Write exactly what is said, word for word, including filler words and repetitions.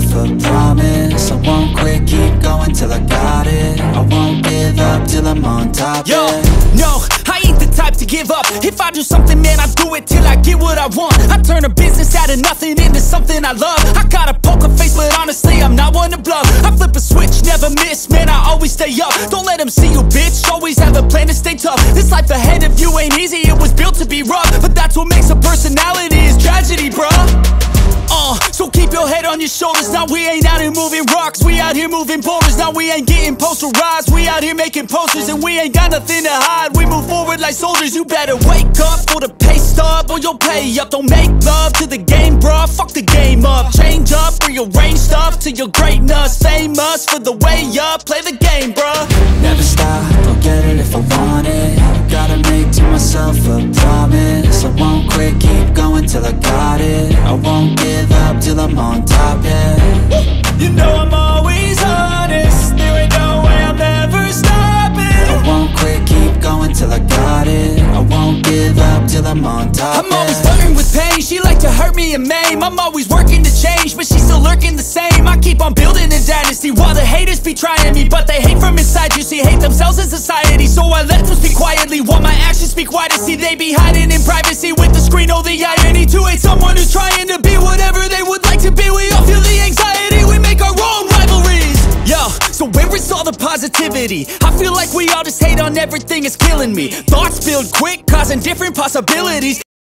a promise. I won't quit, keep going till I got it. I won't give up till I'm on top. Yo, yeah. no, I ain't the type to give up. If I do something, man, I do it till I get what I want. I turn a business out of nothing into something I love. I got a poker face, but honestly, I'm not one to bluff. I flip a switch, never miss, man, I always stay up. Don't let them see you, bitch, always have a plan to stay tough. This life ahead of you ain't easy, it was built to be rough. But that's what makes a personality, is tragedy, bruh. Uh, so keep your head on your shoulders. Now we ain't out here moving rocks, we out here moving boulders. Now we ain't getting posterized, we out here making posters. And we ain't got nothing to hide, we move forward like soldiers. You better wake up for the pay stub, or you'll pay up. Don't make love to the game, bruh, fuck the game up. Change up, rearrange stuff to your greatness. Famous for the way up, play the game, bruh. Never stop, I'll get it if I want it. Gotta make to myself a promise. I won't quit, keep going till I got it. I won't give up till I'm on top, yeah. You know I'm always honest, there ain't no way I'm ever stopping. I won't quit, keep going till I got it. I won't give up till I'm on top, I'm yeah. always flirting with pain, she like to hurt me and maim. I'm always working to change, but she's still lurking the same. I keep on building a dynasty while the haters be trying me. But they hate from inside, you see, hate themselves in society. So I let them speak quietly while my actions speak wider. See, they be hiding in privacy with the screen. Oh, the irony to hate someone who's trying to be whatever they would like to be. We all feel the anxiety, we make our own rivalries. Yo, so where is all the positivity? I feel like we all just hate on everything, it's killing me. Thoughts build quick, causing different possibilities.